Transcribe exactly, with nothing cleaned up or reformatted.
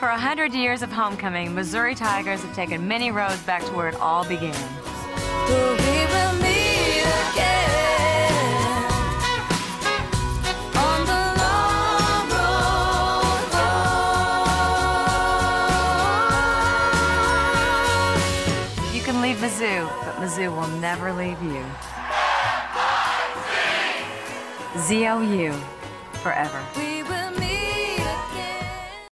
For a hundred years of homecoming, Missouri Tigers have taken many roads back to where it all began. But we will meet again on the long road home. You can leave Mizzou, but Mizzou will never leave you. Z O U, forever. We will